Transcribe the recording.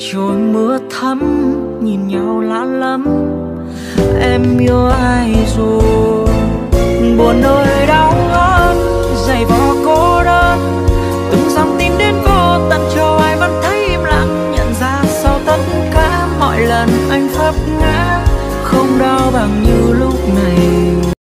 trôi mưa thấm nhìn nhau lạ lắm. Em yêu ai rồi, buồn ơi đau ớt dày vò cô đơn, từng dòng tin đến vô tận cho ai vẫn thấy im lặng. Nhận ra sau tất cả mọi lần anh vấp ngã không đau bằng như lúc này.